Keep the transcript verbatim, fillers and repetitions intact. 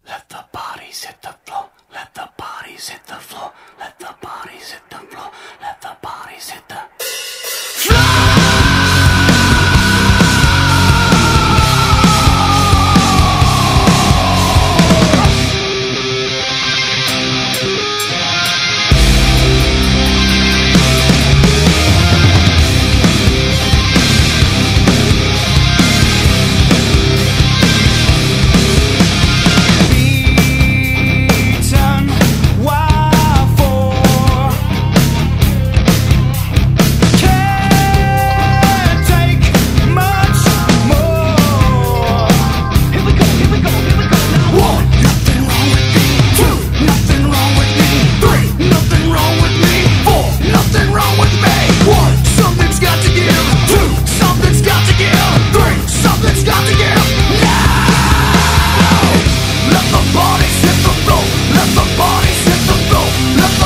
Let the bodies hit the floor. Let the bodies hit the floor. Let the bodies hit the floor. Let the bodies hit the floor. Let the bodies hit the floor. Let the bodies hit the floor. Let